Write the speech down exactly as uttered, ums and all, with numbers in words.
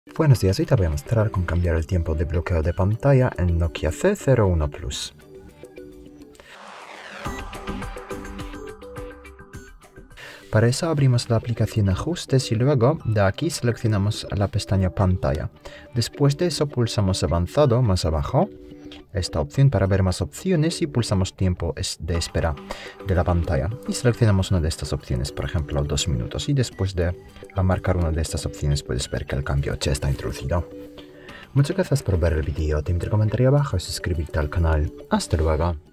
Buenos días, hoy te voy a mostrar cómo cambiar el tiempo de bloqueo de pantalla en Nokia C cero uno Plus. Para eso abrimos la aplicación Ajustes y luego de aquí seleccionamos la pestaña Pantalla. Después de eso pulsamos Avanzado más abajo, esta opción para ver más opciones, y pulsamos Tiempo de espera de la pantalla. Y seleccionamos una de estas opciones, por ejemplo dos minutos, y después de marcar una de estas opciones puedes ver que el cambio ya está introducido. Muchas gracias por ver el vídeo, te invito a comentar abajo y suscribirte al canal. Hasta luego.